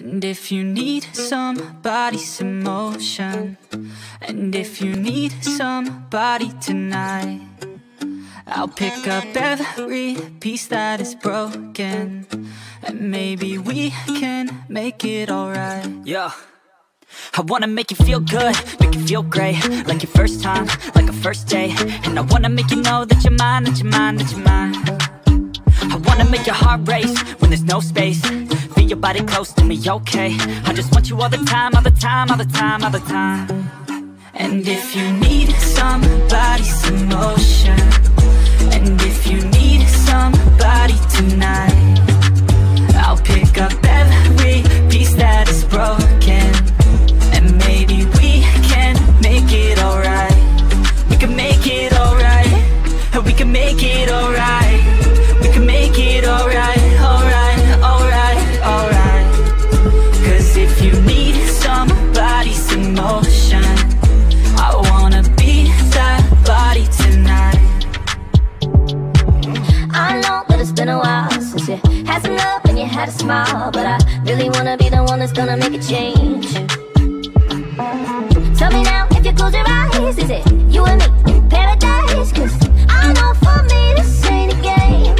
And if you need somebody's emotion, and if you need somebody tonight, I'll pick up every piece that is broken, and maybe we can make it alright. Yeah, I wanna make you feel good, make you feel great, like your first time, like a first date. And I wanna make you know that you're mine, that you're mine, that you're mine. I wanna make your heart race when there's no space. Feel your body close to me, okay? I just want you all the time, all the time, all the time, all the time. And if you need somebody's emotion, and if you need somebody tonight, I'll pick up every piece that is broken, and maybe we can make it alright. We can make it alright. We can make it alright. We can make it alright, alright, alright, alright. Cause if you need somebody's emotion, I wanna be that body tonight. I know that it's been a while since you had some love and you had a smile, but I really wanna be the one that's gonna make a change. Tell me now, if you close your eyes, is it you and me in paradise? Cause I know for me this ain't a game.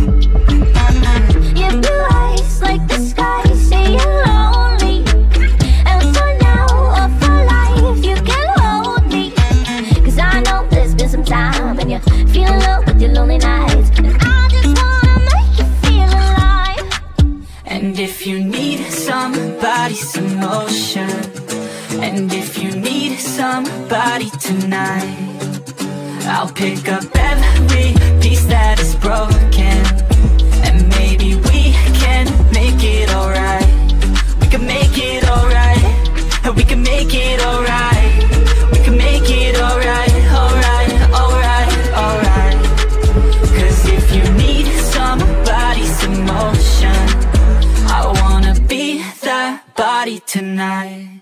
Your blue eyes like the sky say you're lonely, and for now or for life you can hold me. Cause I know there's been some time and you're feeling low with your lonely nights, and I just wanna make you feel alive. And if you need somebody's emotion, and if you need somebody tonight, I'll pick up every piece that is broken, and maybe we can make it alright. We can make it alright. We can make it alright. We can make it alright, alright, alright, alright. Cause if you need somebody's emotion, I wanna be that body tonight.